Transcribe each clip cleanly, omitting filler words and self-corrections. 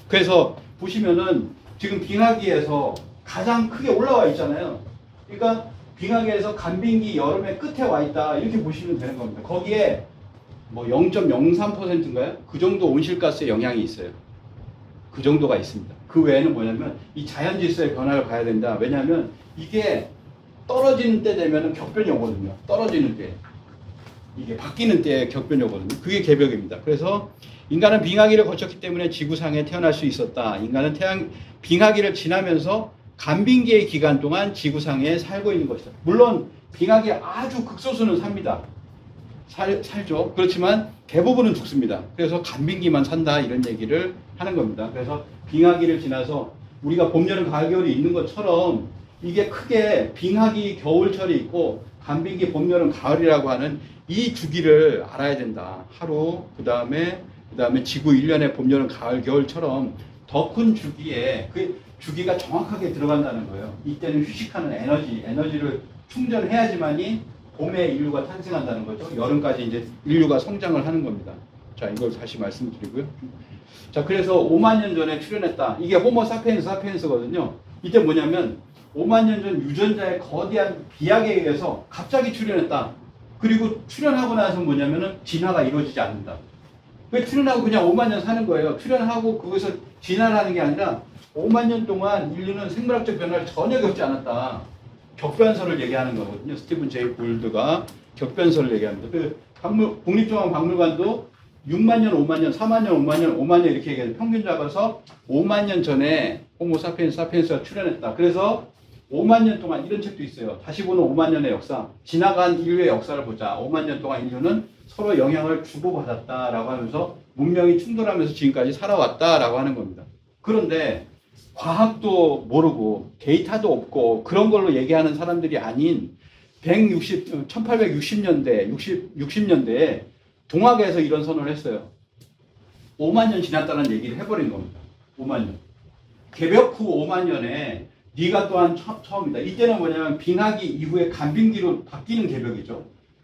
그래서 보시면은 지금 빙하기에서 가장 크게 올라와 있잖아요. 그러니까 빙하기에서 간빙기 여름의 끝에 와 있다 이렇게 보시면 되는 겁니다. 거기에 뭐 0.03%인가요? 그 정도 온실가스의 영향이 있어요. 그 정도가 있습니다. 그 외에는 뭐냐면 이 자연질서의 변화를 봐야 된다. 왜냐하면 이게 떨어지는 때 되면 격변이 오거든요. 떨어지는 때. 이게 바뀌는 때에 격변이 오거든요. 그게 개벽입니다. 그래서 인간은 빙하기를 거쳤기 때문에 지구상에 태어날 수 있었다. 인간은 빙하기를 지나면서 간빙기의 기간 동안 지구상에 살고 있는 것이다. 물론 빙하기 아주 극소수는 삽니다. 살죠. 그렇지만 대부분은 죽습니다. 그래서 간빙기만 산다 이런 얘기를 하는 겁니다. 그래서 빙하기를 지나서 우리가 봄, 여름, 가을, 겨울이 있는 것처럼 이게 크게 빙하기 겨울철이 있고 간빙기 봄, 여름, 가을이라고 하는 이 주기를 알아야 된다. 하루, 그 다음에 지구 1년의 봄, 여름, 가을, 겨울처럼 더 큰 주기에 그 주기가 정확하게 들어간다는 거예요. 이때는 휴식하는 에너지를 충전해야지만이 봄에 인류가 탄생한다는 거죠. 여름까지 이제 인류가 성장을 하는 겁니다. 자, 이걸 다시 말씀드리고요. 자, 그래서 5만 년 전에 출현했다. 이게 호모 사피엔스거든요. 이때 뭐냐면 5만 년 전 유전자의 거대한 비약에 의해서 갑자기 출현했다. 그리고 출현하고 나서 뭐냐면은 진화가 이루어지지 않는다. 왜 출현하고 그냥 5만 년 사는 거예요. 출현하고 그것을 진화하는 게 아니라 5만 년 동안 인류는 생물학적 변화를 전혀 겪지 않았다. 격변설을 얘기하는 거거든요. 스티븐 제이 골드가 격변설을 얘기합니다. 그 국립중앙박물관도 6만 년, 5만 년, 4만 년, 5만 년, 5만 년 이렇게 얘기해서 평균 잡아서 5만 년 전에 호모 사피엔스가 출현했다. 그래서 5만 년 동안 이런 책도 있어요. 다시 보는 5만 년의 역사. 지나간 인류의 역사를 보자. 5만 년 동안 인류는 서로 영향을 주고받았다라고 하면서 문명이 충돌하면서 지금까지 살아왔다라고 하는 겁니다. 그런데 과학도 모르고 데이터도 없고 그런 걸로 얘기하는 사람들이 아닌 1860년대, 60년대에 동학에서 이런 선언을 했어요. 5만 년 지났다는 얘기를 해버린 겁니다. 5만 년. 개벽 후 5만 년에 네가 또한 처음이다. 이때는 뭐냐면 빙하기 이후에 간빙기로 바뀌는 개벽이죠.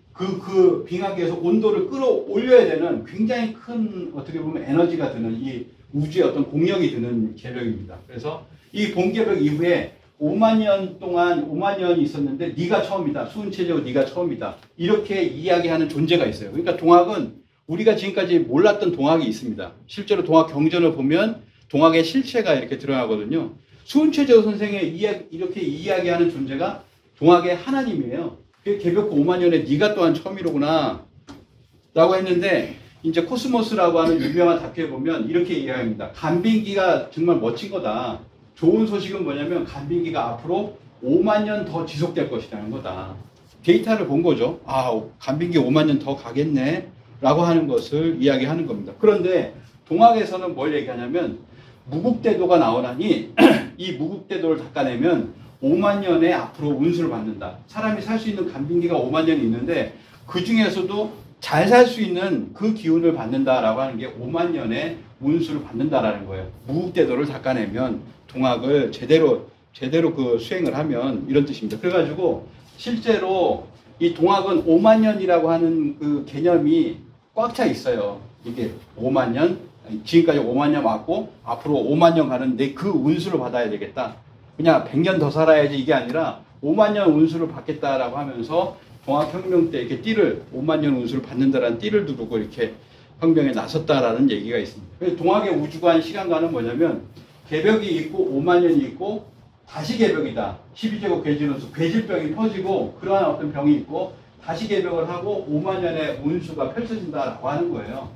그 빙하기에서 온도를 끌어올려야 되는 굉장히 큰 어떻게 보면 에너지가 드는 이 우주의 어떤 공력이 드는 개벽입니다. 그래서 이 봄개벽 이후에 5만 년 동안 5만 년이 있었는데 네가 처음이다. 수은체제로 네가 처음이다. 이렇게 이야기하는 존재가 있어요. 그러니까 동학은 우리가 지금까지 몰랐던 동학이 있습니다. 실제로 동학 경전을 보면 동학의 실체가 이렇게 드러나거든요. 수은체제로 선생의 이렇게 이야기하는 존재가 동학의 하나님이에요. 개벽 후 5만 년에 네가 또한 처음이로구나 라고 했는데 이제 코스모스라고 하는 유명한 다큐에 보면 이렇게 이야기합니다. 간빙기가 정말 멋진 거다. 좋은 소식은 뭐냐면 간빙기가 앞으로 5만 년 더 지속될 것이라는 거다. 데이터를 본 거죠. 아, 간빙기 5만 년 더 가겠네 라고 하는 것을 이야기하는 겁니다. 그런데 동학에서는 뭘 얘기하냐면 무국대도가 나오라니 이 무국대도를 닦아내면 5만 년에 앞으로 운수를 받는다. 사람이 살 수 있는 간빙기가 5만 년이 있는데 그 중에서도 잘 살 수 있는 그 기운을 받는다라고 하는 게 5만 년의 운수를 받는다라는 거예요. 무국대도를 닦아내면 동학을 제대로 그 수행을 하면 이런 뜻입니다. 그래가지고 실제로 이 동학은 5만 년이라고 하는 그 개념이 꽉 차 있어요. 이게 5만 년, 지금까지 5만 년 왔고 앞으로 5만 년 가는데 그 운수를 받아야 되겠다. 그냥 100년 더 살아야지 이게 아니라 5만 년 운수를 받겠다라고 하면서 동학혁명 때 이렇게 5만 년 운수를 받는다라는 띠를 두르고 이렇게 혁명에 나섰다라는 얘기가 있습니다. 그래서 동학의 우주관 시간관은 뭐냐면 개벽이 있고 5만 년이 있고 다시 개벽이다. 12제곱 괴질운수, 괴질병이 퍼지고 그러한 어떤 병이 있고 다시 개벽을 하고 5만 년의 운수가 펼쳐진다라고 하는 거예요.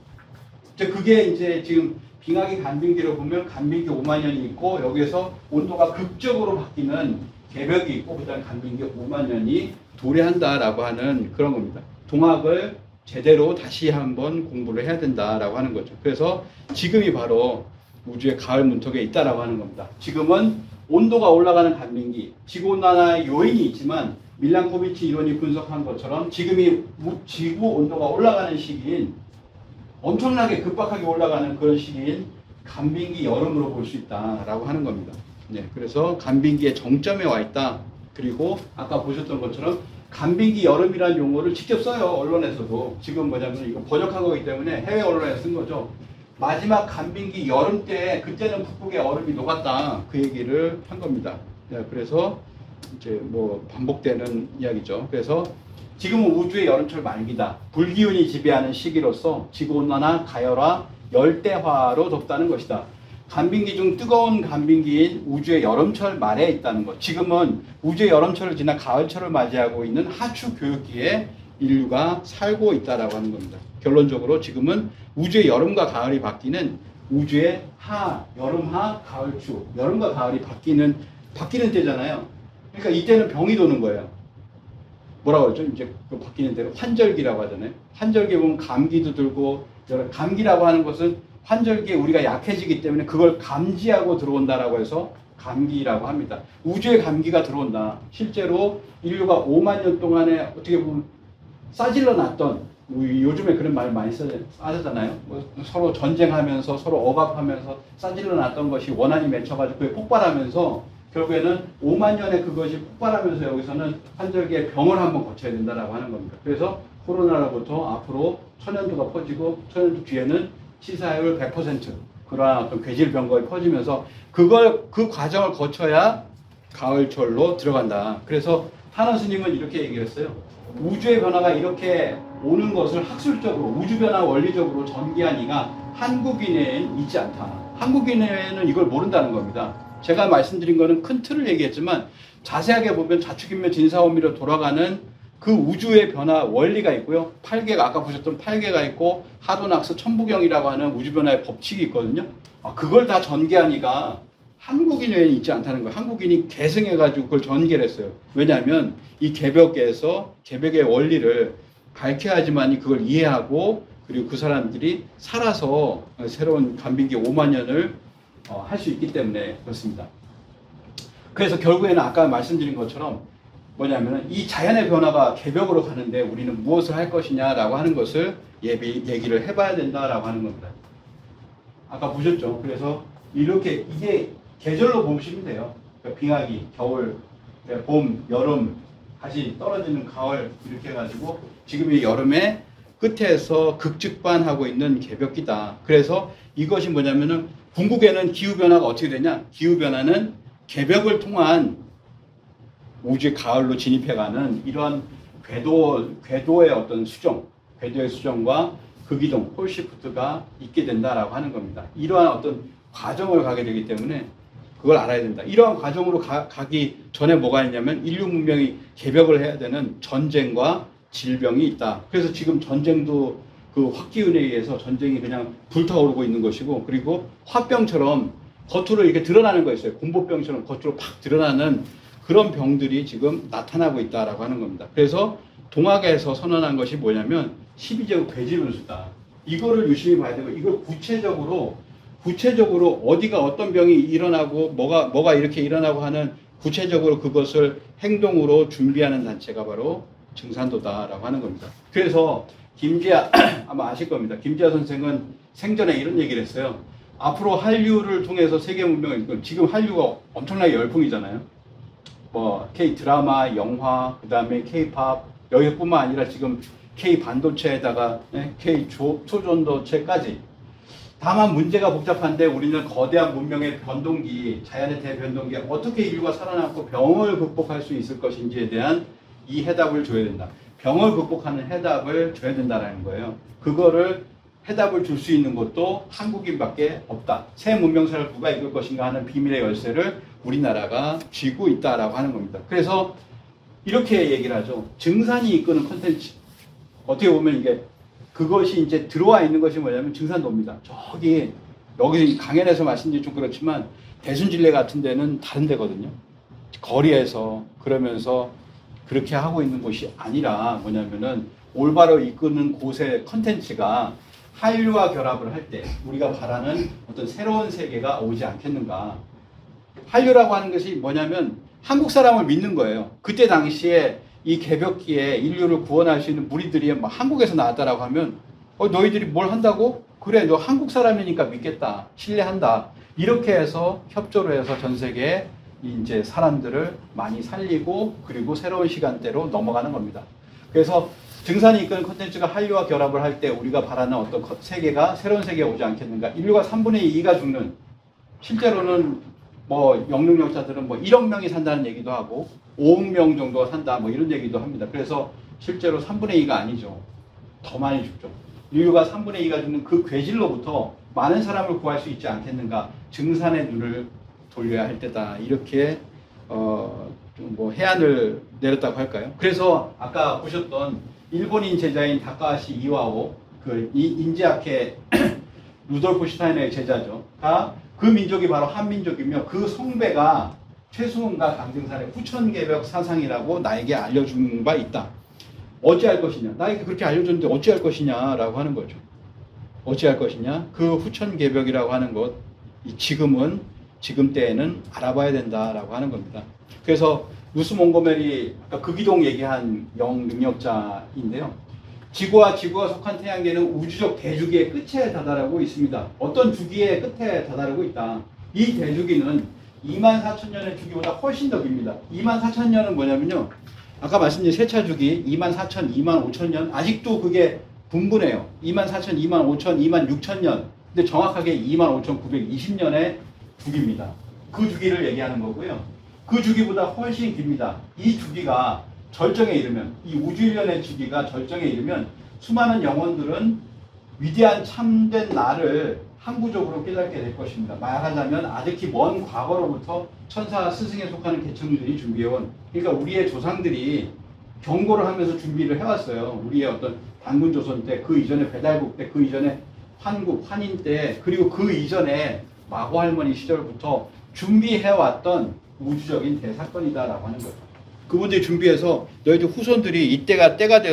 그게 이제 지금 빙하기 간빙기로 보면 간빙기 5만 년이 있고 여기에서 온도가 극적으로 바뀌는 개벽이 있고 그다음 간빙기 5만 년이 도래한다라고 하는 그런 겁니다. 동학을 제대로 다시 한번 공부를 해야 된다라고 하는 거죠. 그래서 지금이 바로 우주의 가을 문턱에 있다라고 하는 겁니다. 지금은 온도가 올라가는 간빙기, 지구온난화의 요인이 있지만 밀란코비치 이론이 분석한 것처럼 지금이 지구 온도가 올라가는 시기인 엄청나게 급박하게 올라가는 그런 시기인 간빙기 여름으로 볼 수 있다라고 하는 겁니다. 네, 그래서 간빙기의 정점에 와 있다. 그리고 아까 보셨던 것처럼 간빙기 여름이라는 용어를 직접 써요. 언론에서도. 지금 뭐냐면 이거 번역한 거기 때문에 해외 언론에 쓴 거죠. 마지막 간빙기 여름 때 그때는 북극의 얼음이 녹았다 그 얘기를 한 겁니다. 그래서 이제 뭐 반복되는 이야기죠. 그래서 지금은 우주의 여름철 말기다. 불기운이 지배하는 시기로서 지구온난화, 가열화, 열대화로 덥다는 것이다. 간빙기 중 뜨거운 간빙기인 우주의 여름철 말에 있다는 것. 지금은 우주의 여름철을 지나 가을철을 맞이하고 있는 하추 교육기에 인류가 살고 있다라고 하는 겁니다. 결론적으로 지금은 우주의 여름과 가을이 바뀌는 우주의 여름하, 가을추. 여름과 가을이 바뀌는 때잖아요. 그러니까 이때는 병이 도는 거예요. 뭐라고 그러죠? 이제 그 바뀌는 대로 환절기라고 하잖아요. 환절기에 보면 감기도 들고, 감기라고 하는 것은 환절기에 우리가 약해지기 때문에 그걸 감지하고 들어온다라고 해서 감기라고 합니다. 우주에 감기가 들어온다. 실제로 인류가 5만 년 동안에 어떻게 보면 싸질러 놨던, 요즘에 그런 말 많이 쓰잖아요. 서로 전쟁하면서 서로 억압하면서 싸질러 놨던 것이 원한이 맺혀가지고 그게 폭발하면서 결국에는 5만 년에 그것이 폭발하면서 여기서는 환절기에 병을 한번 거쳐야 된다라고 하는 겁니다. 그래서 코로나로부터 앞으로 천연두가 퍼지고 천연두 뒤에는 치사율 100% 그러한 어떤 괴질병거에 퍼지면서 그 과정을 거쳐야 가을철로 들어간다. 그래서 하나 스님은 이렇게 얘기를 했어요. 우주의 변화가 이렇게 오는 것을 학술적으로 우주변화 원리적으로 전개한 이가 한국인에는 있지 않다. 한국인에는 이걸 모른다는 겁니다. 제가 말씀드린 거는 큰 틀을 얘기했지만 자세하게 보면 자축인묘 진사오미로 돌아가는 그 우주의 변화 원리가 있고요. 8개가 아까 보셨던 8개가 있고 하도낙스 천부경이라고 하는 우주변화의 법칙이 있거든요. 그걸 다 전개한 이가 한국인 외에는 있지 않다는 거예요. 한국인이 계승해가지고 그걸 전개를 했어요. 왜냐하면 이 개벽의 원리를 밝혀야지만이 그걸 이해하고 그리고 그 사람들이 살아서 새로운 간빙기 5만 년을 할 수 있기 때문에 그렇습니다. 그래서 결국에는 아까 말씀드린 것처럼 뭐냐면은 이 자연의 변화가 개벽으로 가는데 우리는 무엇을 할 것이냐라고 하는 것을 얘기를 해봐야 된다라고 하는 겁니다. 아까 보셨죠? 그래서 이렇게 이게 계절로 보시면 돼요. 그러니까 빙하기, 겨울, 봄, 여름, 다시 떨어지는 가을 이렇게 해가지고 지금 이 여름의 끝에서 극직반하고 있는 개벽기다. 그래서 이것이 뭐냐면은 궁극에는 기후변화가 어떻게 되냐? 기후변화는 개벽을 통한 우주의 가을로 진입해가는 이러한 궤도의 어떤 궤도의 수정과 극이동, 폴시프트가 있게 된다라고 하는 겁니다. 이러한 어떤 과정을 가게 되기 때문에 그걸 알아야 된다. 이러한 과정으로 가기 전에 뭐가 있냐면 인류 문명이 개벽을 해야 되는 전쟁과 질병이 있다. 그래서 지금 전쟁도 그 화기운에 의해서 전쟁이 그냥 불타오르고 있는 것이고 그리고 화병처럼 겉으로 이렇게 드러나는 거 있어요. 공보병처럼 겉으로 팍 드러나는 그런 병들이 지금 나타나고 있다라고 하는 겁니다. 그래서 동학에서 선언한 것이 뭐냐면 12제국 괴질운수다. 이거를 유심히 봐야 되고 이걸 구체적으로 어디가 어떤 병이 일어나고 뭐가 이렇게 일어나고 하는 구체적으로 그것을 행동으로 준비하는 단체가 바로 증산도다라고 하는 겁니다. 그래서 김지아 아마 아실 겁니다. 김지아 선생은 생전에 이런 얘기를 했어요. 앞으로 한류를 통해서 세계 문명을 이끌 지금 한류가 엄청나게 열풍이잖아요. 뭐 K 드라마, 영화, 그다음에 K 팝 여기뿐만 아니라 지금 K 반도체에다가 K 초전도체까지. 다만 문제가 복잡한데 우리는 거대한 문명의 변동기, 자연의 대변동기 어떻게 인류가 살아남고 병을 극복할 수 있을 것인지에 대한 이 해답을 줘야 된다. 병을 극복하는 해답을 줘야 된다는 거예요. 그거를 해답을 줄 수 있는 것도 한국인밖에 없다. 새 문명사를 누가 이끌 것인가 하는 비밀의 열쇠를 우리나라가 쥐고 있다라고 하는 겁니다. 그래서 이렇게 얘기를 하죠. 증산이 이끄는 콘텐츠. 어떻게 보면 이게 그것이 이제 들어와 있는 것이 뭐냐면 증산도입니다. 여기 강연에서 말씀드리기 좀 그렇지만 대순진례 같은 데는 다른 데거든요. 거리에서 그러면서 그렇게 하고 있는 곳이 아니라 뭐냐면은 올바로 이끄는 곳의 컨텐츠가 한류와 결합을 할 때 우리가 바라는 어떤 새로운 세계가 오지 않겠는가. 한류라고 하는 것이 뭐냐면 한국 사람을 믿는 거예요. 그때 당시에 이 개벽기에 인류를 구원할 수 있는 무리들이 한국에서 나왔다라고 하면 너희들이 뭘 한다고? 그래, 너 한국 사람이니까 믿겠다. 신뢰한다. 이렇게 해서 협조를 해서 전 세계에 이제 사람들을 많이 살리고 그리고 새로운 시간대로 넘어가는 겁니다. 그래서 증산이 이끄는 콘텐츠가 한류와 결합을 할 때 우리가 바라는 어떤 세계가 새로운 세계가 오지 않겠는가. 인류가 3분의 2가 죽는, 실제로는 뭐 영능력자들은 뭐 1억 명이 산다는 얘기도 하고 5억 명 정도가 산다 뭐 이런 얘기도 합니다. 그래서 실제로 3분의 2가 아니죠. 더 많이 죽죠. 인류가 3분의 2가 죽는 그 괴질로부터 많은 사람을 구할 수 있지 않겠는가. 증산의 눈을 돌려야 할 때다. 이렇게 뭐 해안을 내렸다고 할까요? 그래서 아까 보셨던 일본인 제자인 다카하시 이와오, 그 인지학회 루돌프 슈타이너의 제자죠. 그 민족이 바로 한민족이며 그 성배가 최수훈과 강증산의 후천개벽 사상이라고 나에게 알려준 바 있다. 어찌할 것이냐? 나에게 그렇게 알려줬는데 어찌할 것이냐라고 하는 거죠. 어찌할 것이냐? 그 후천개벽이라고 하는 것, 지금 때에는 알아봐야 된다라고 하는 겁니다. 그래서 루스 몽고메리, 아까 극이동 얘기한 영능력자인데요. 지구와 속한 태양계는 우주적 대주기의 끝에 다다르고 있습니다. 어떤 주기의 끝에 다다르고 있다. 이 대주기는 24,000년의 주기보다 훨씬 더 깁니다. 24,000년은 뭐냐면요. 아까 말씀드린 세차 주기 24,000, 25,000년 아직도 그게 분분해요. 24,000, 25,000, 26,000년. 근데 정확하게 25,920년의 주기입니다. 그 주기를 얘기하는 거고요. 그 주기보다 훨씬 깁니다. 이 주기가 절정에 이르면, 이 우주일련의 주기가 절정에 이르면 수많은 영혼들은 위대한 참된 나를 항구적으로 깨닫게 될 것입니다. 말하자면 아득히 먼 과거로부터 천사 스승에 속하는 계층들이 준비해온, 그러니까 우리의 조상들이 경고를 하면서 준비를 해왔어요. 우리의 어떤 단군조선 때, 그 이전에 배달국 때, 그 이전에 환국, 환인 때, 그리고 그 이전에 마고할머니 시절부터 준비해왔던 우주적인 대사건이다라고 하는 거죠. 그분들이 준비해서 너희들 후손들이 때가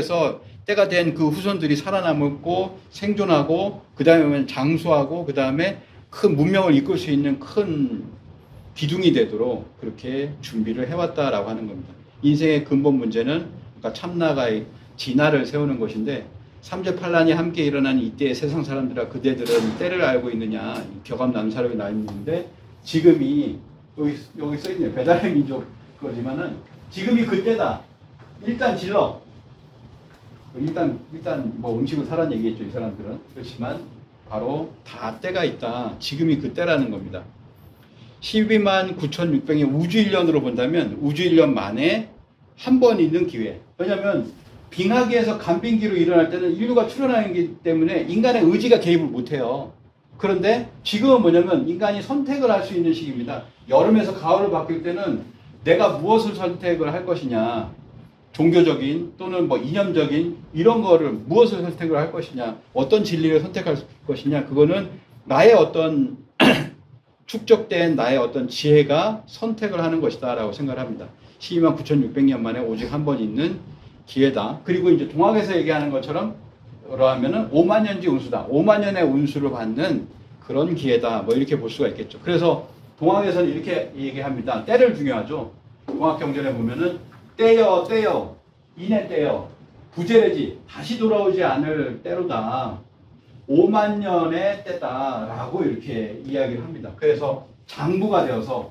된 그 후손들이 살아남고 생존하고 그 다음에 장수하고 그 다음에 큰 문명을 이끌 수 있는 큰 기둥이 되도록 그렇게 준비를 해왔다라고 하는 겁니다. 인생의 근본 문제는 그러니까 참나가 진화를 세우는 것인데 삼재팔란이 함께 일어나는 이때의 세상 사람들아 그대들은 때를 알고 있느냐. 격암 남사록이 나와 있는데 지금이 여기 써 있네요. 배달의 민족 거지만은 지금이 그때다. 일단 질러. 일단 뭐 음식을 사라는 얘기겠죠, 이 사람들은. 그렇지만 바로 다 때가 있다. 지금이 그때라는 겁니다. 12만 9,600년 우주 1년으로 본다면 우주 1년 만에 한 번 있는 기회. 왜냐하면 빙하기에서 간빙기로 일어날 때는 인류가 출현하기 때문에 인간의 의지가 개입을 못해요. 그런데 지금은 뭐냐면 인간이 선택을 할 수 있는 시기입니다. 여름에서 가을로 바뀔 때는 내가 무엇을 선택을 할 것이냐, 종교적인 또는 뭐 이념적인 이런 거를 무엇을 선택을 할 것이냐, 어떤 진리를 선택할 것이냐, 그거는 나의 어떤 축적된 나의 어떤 지혜가 선택을 하는 것이다 라고 생각을 합니다. 12만 9,600년 만에 오직 한 번 있는 기회다. 그리고 이제 동학에서 얘기하는 것처럼 그러하면은 5만 년지 운수다. 5만 년의 운수를 받는 그런 기회다. 뭐 이렇게 볼 수가 있겠죠. 그래서 동학에서는 이렇게 얘기합니다. 때를 중요하죠. 동학경전에 보면은 때여 이내 때여 부재래지 다시 돌아오지 않을 때로다. 5만 년의 때다라고 이렇게 이야기를 합니다. 그래서 장부가 되어서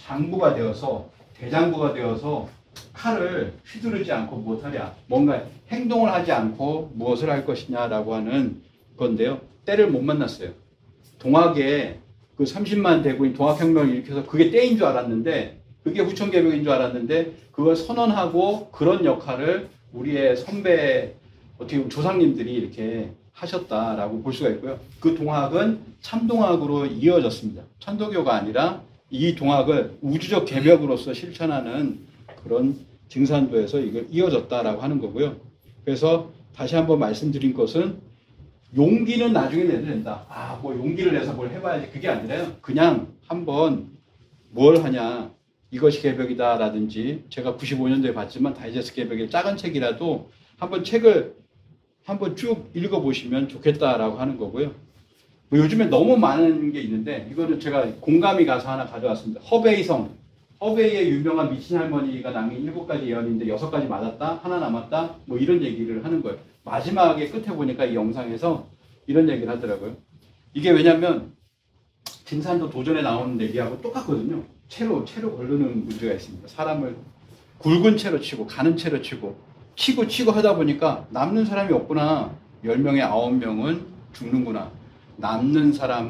대장부가 되어서 칼을 휘두르지 않고 무엇하랴, 뭔가 행동을 하지 않고 무엇을 할 것이냐라고 하는 건데요. 때를 못 만났어요. 동학에 그 30만 대구인 동학혁명을 일으켜서 그게 때인 줄 알았는데, 그게 후천개벽인 줄 알았는데, 그걸 선언하고 그런 역할을 우리의 선배, 어떻게 보면 조상님들이 이렇게 하셨다라고 볼 수가 있고요. 그 동학은 참동학으로 이어졌습니다. 천도교가 아니라 이 동학을 우주적 개벽으로서 실천하는 그런 증산도에서 이걸 이어졌다라고 하는 거고요. 그래서 다시 한번 말씀드린 것은 용기는 나중에 내도 된다. 뭐 용기를 내서 뭘 해봐야지. 그게 아니라요. 그냥 한번 뭘 하냐. 이것이 개벽이다 라든지, 제가 95년도에 봤지만 다이제스트 개벽의 작은 책이라도 한번 책을 한번 쭉 읽어보시면 좋겠다라고 하는 거고요. 뭐 요즘에 너무 많은 게 있는데 이거는 제가 공감이 가서 하나 가져왔습니다. 허베이의 유명한 미친 할머니가 남긴 7가지 예언인데 6가지 맞았다, 하나 남았다, 뭐 이런 얘기를 하는 거예요. 마지막에 끝에 보니까 이 영상에서 이런 얘기를 하더라고요. 이게 왜냐면 증산도 도전에 나오는 얘기하고 똑같거든요. 채로 걸르는 문제가 있습니다. 사람을 굵은 채로 치고 가는 채로 치고 치고 하다 보니까 남는 사람이 없구나. 10명에 9명은 죽는구나. 남는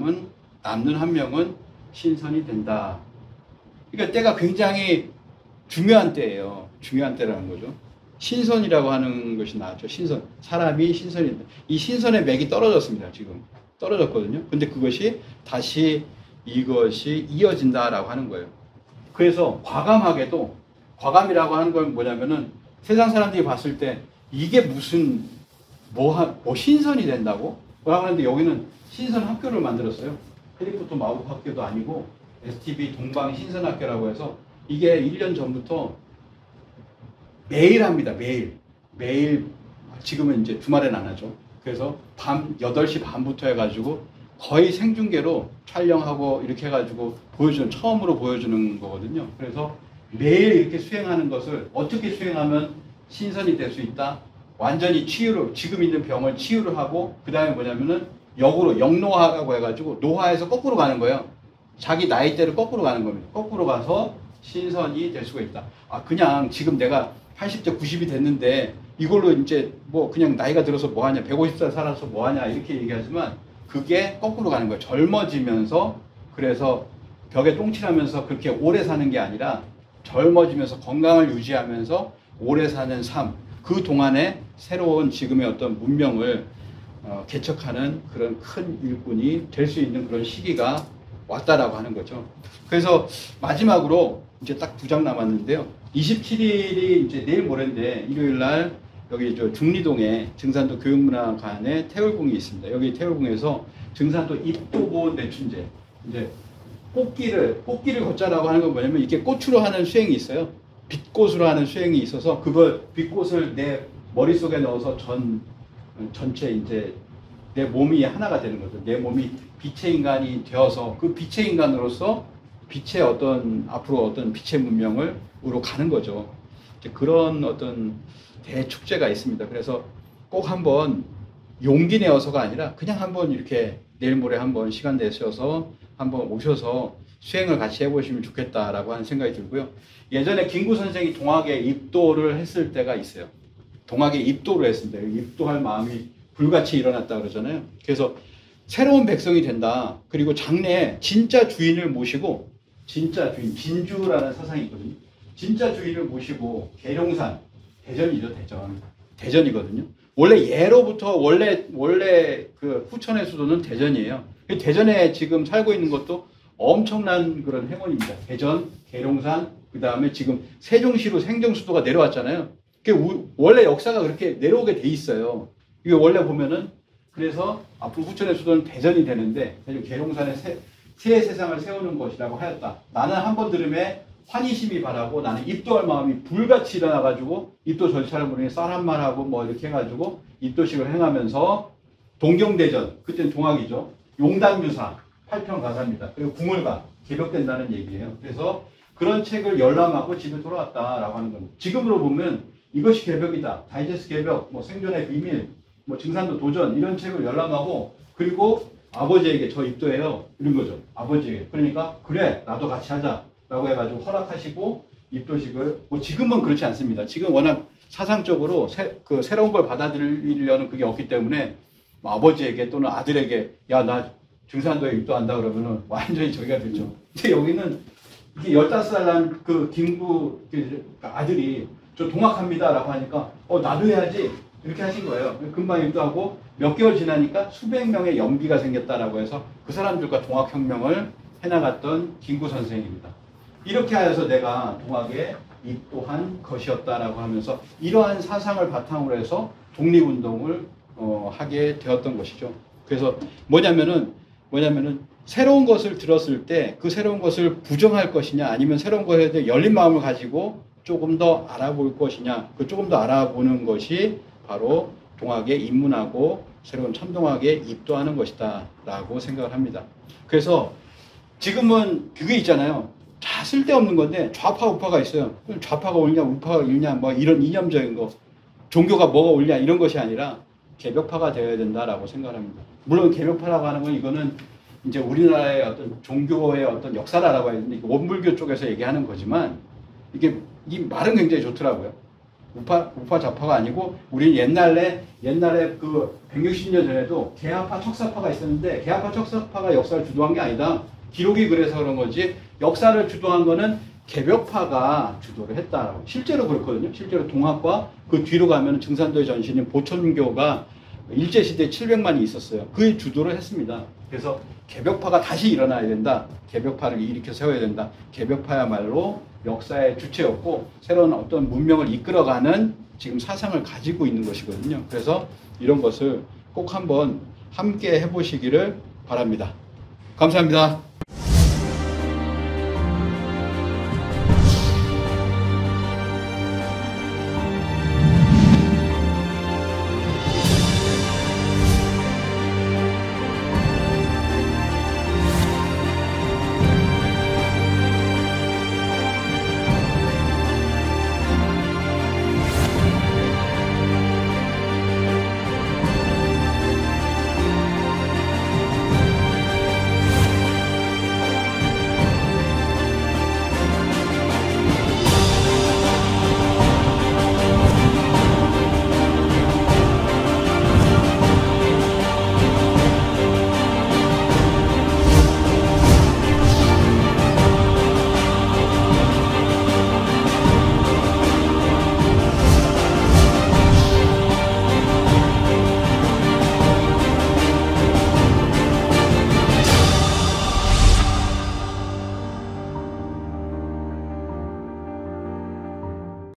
한 명은 신선이 된다. 그러니까 때가 굉장히 중요한 때예요. 중요한 때라는 거죠. 신선이라고 하는 것이 나왔죠. 신선. 사람이 신선이 된다. 이 신선의 맥이 떨어졌습니다. 지금. 떨어졌거든요. 근데 그것이 다시 이것이 이어진다라고 하는 거예요. 그래서 과감이라고 하는 건 뭐냐면은 세상 사람들이 봤을 때 이게 무슨 뭐 신선이 된다고? 뭐라고 하는데 여기는 신선 학교를 만들었어요. 해리포터 마법 학교도 아니고 STB 동방 신선 학교라고 해서 이게 1년 전부터 매일 합니다. 매일 지금은 이제 주말에는 안 하죠. 그래서 밤 8시 반부터 해가지고 거의 생중계로 촬영하고 이렇게 해가지고 처음으로 보여주는 거거든요. 그래서 매일 이렇게 수행하는 것을 어떻게 수행하면 신선이 될 수 있다? 완전히 지금 있는 병을 치유를 하고, 그 다음에 뭐냐면은 역노화라고 해가지고 노화에서 거꾸로 가는 거예요. 자기 나이대로 거꾸로 가는 겁니다. 거꾸로 가서 신선이 될 수가 있다. 그냥 지금 내가 80대, 90이 됐는데 이걸로 이제 뭐 그냥 나이가 들어서 뭐 하냐, 150살 살아서 뭐 하냐 이렇게 얘기하지만 그게 거꾸로 가는 거예요. 젊어지면서, 그래서 벽에 똥칠하면서 그렇게 오래 사는 게 아니라 젊어지면서 건강을 유지하면서 오래 사는 삶, 그 동안에 새로운 지금의 어떤 문명을 개척하는 그런 큰 일꾼이 될 수 있는 그런 시기가 왔다라고 하는 거죠. 그래서 마지막으로 이제 딱 2장 남았는데요. 27일이 이제 내일 모레인데 일요일 날 여기 중리동에 증산도 교육문화관에 태울궁이 있습니다. 여기 태울궁에서 증산도 입도보온 대춘제, 이제 꽃길을 걷자라고 하는 건 뭐냐면 이렇게 꽃으로 하는 수행이 있어요. 빛꽃으로 하는 수행이 있어서 그걸 빛꽃을 내 머릿속에 넣어서 전체 이제 내 몸이 하나가 되는 거죠. 내 몸이 빛의 인간이 되어서 그 빛의 인간으로서 빛의 앞으로 어떤 빛의 문명으로 가는 거죠. 그런 어떤 대축제가 있습니다. 그래서 꼭 한번 용기 내어서가 아니라 그냥 한번 이렇게 내일 모레 한번 시간 내셔서 한번 오셔서 수행을 같이 해보시면 좋겠다라고 하는 생각이 들고요. 예전에 김구 선생이 동학에 입도를 했을 때가 있어요. 동학에 입도를 했습니다. 입도할 마음이 불같이 일어났다 그러잖아요. 그래서 새로운 백성이 된다. 그리고 장래에 진짜 주인을 모시고, 진짜 주인, 진주라는 사상이 있거든요. 진짜 주인을 모시고 계룡산, 대전이죠, 대전이거든요. 원래 그 후천의 수도는 대전이에요. 대전에 지금 살고 있는 것도 엄청난 그런 행운입니다. 대전, 계룡산, 그 다음에 지금 세종시로 행정수도가 내려왔잖아요. 원래 역사가 그렇게 내려오게 돼 있어요. 이게 원래 보면은, 그래서 앞으로 후천의 수도는 대전이 되는데, 계룡산에 새 세상을 세우는 것이라고 하였다. 나는 한번 들음에 환희심이 바라고, 나는 입도할 마음이 불같이 일어나가지고 입도 절차를 모르게 쌀 한 말하고 뭐 이렇게 해가지고 입도식을 행하면서 동경대전, 그때는 동학이죠. 용담유사, 8편 가사입니다. 그리고 궁을가, 개벽된다는 얘기예요. 그래서 그런 책을 열람하고 집에 돌아왔다라고 하는 겁니다. 지금으로 보면 이것이 개벽이다, 다이제스트 개벽, 뭐 생존의 비밀, 뭐 증산도 도전, 이런 책을 열람하고, 그리고 아버지에게 저 입도해요, 이런 거죠. 아버지에게. 그러니까 그래, 나도 같이 하자 라고 해가지고 허락하시고 입도식을, 뭐 지금은 그렇지 않습니다. 지금 워낙 사상적으로 새로운 걸 받아들이려는 그게 없기 때문에 뭐 아버지에게 또는 아들에게 야, 나 증산도에 입도한다 그러면은 완전히 저기가 되죠. 근데 여기는 이게 15살 난 그 김구 아들이 저 동학합니다 라고 하니까 나도 해야지 이렇게 하신 거예요. 금방 입도하고 몇 개월 지나니까 수백 명의 연비가 생겼다라고 해서 그 사람들과 동학혁명을 해나갔던 김구 선생입니다. 이렇게 하여서 내가 동학에 입도한 것이었다라고 하면서 이러한 사상을 바탕으로 해서 독립운동을 하게 되었던 것이죠. 그래서 뭐냐면은 새로운 것을 들었을 때 그 새로운 것을 부정할 것이냐, 아니면 새로운 것에 대해 열린 마음을 가지고 조금 더 알아볼 것이냐, 그 조금 더 알아보는 것이 바로 동학에 입문하고 새로운 참동학에 입도하는 것이다 라고 생각을 합니다. 그래서 지금은 그게 있잖아요. 다 쓸데없는 건데 좌파 우파가 있어요. 좌파가 옳냐 우파가 옳냐 뭐 이런 이념적인 거, 종교가 뭐가 옳냐 이런 것이 아니라 개벽파가 되어야 된다라고 생각합니다. 물론 개벽파라고 하는 건 이거는 이제 우리나라의 어떤 종교의 어떤 역사라고 해야 되는데 원불교 쪽에서 얘기하는 거지만 이 말은 굉장히 좋더라고요. 우파 좌파가 아니고 우리 옛날에 그 160년 전에도 개화파 척사파가 있었는데 개화파 척사파가 역사를 주도한 게 아니다. 기록이 그래서 그런 거지 역사를 주도한 거는 개벽파가 주도를 했다라고. 실제로 그렇거든요. 실제로 동학과 그 뒤로 가면 증산도의 전신인 보천교가 일제시대에 700만이 있었어요. 그 주도를 했습니다. 그래서 개벽파가 다시 일어나야 된다. 개벽파를 일으켜 세워야 된다. 개벽파야말로 역사의 주체였고 새로운 어떤 문명을 이끌어가는 지금 사상을 가지고 있는 것이거든요. 그래서 이런 것을 꼭 한번 함께 해보시기를 바랍니다. 감사합니다.